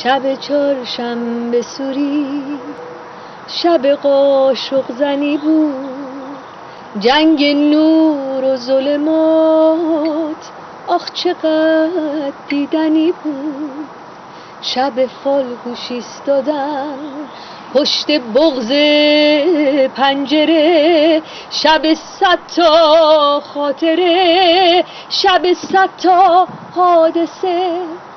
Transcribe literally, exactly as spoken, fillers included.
شب چهارشنبه سوری، شب قاشق زنی بود، جنگ نور و ظلمات آخ چقدر دیدنی بود. شب فالگوش ایستادن پشت بغض پنجره، شب صد تا خاطره، شب صد تا حادثه.